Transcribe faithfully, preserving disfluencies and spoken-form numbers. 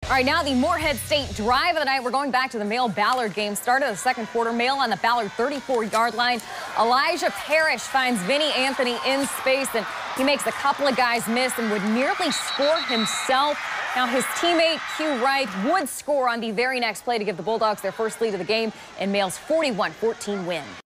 All right, now the Morehead State drive of the night. We're going back to the Male Ballard game. Started the second quarter. Male on the Ballard thirty-four yard line. Elijah Parrish finds Vinny Anthony in space, and he makes a couple of guys miss and would nearly score himself. Now his teammate Q Wright would score on the very next play to give the Bulldogs their first lead of the game in Male's forty-one fourteen win.